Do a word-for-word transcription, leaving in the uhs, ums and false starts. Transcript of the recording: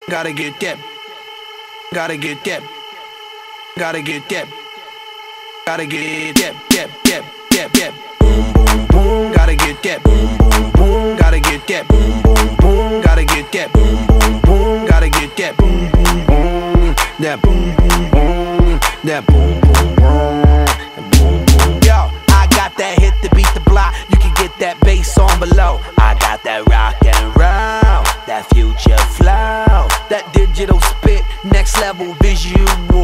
Gotta get that. Gotta get that. Gotta get that. Gotta get that. That. That. That. That. Boom boom boom. Gotta get that. Boom boom boom. Gotta get that. Boom boom boom. Gotta get that. Boom boom boom. Gotta get that. Boom boom boom. That boom boom boom. That boom boom boom. Boom boom. Yo, I got that hit to beat the block. You can get that bass on below. I got that rock and roll, that future flow, that digital spit, next level visual.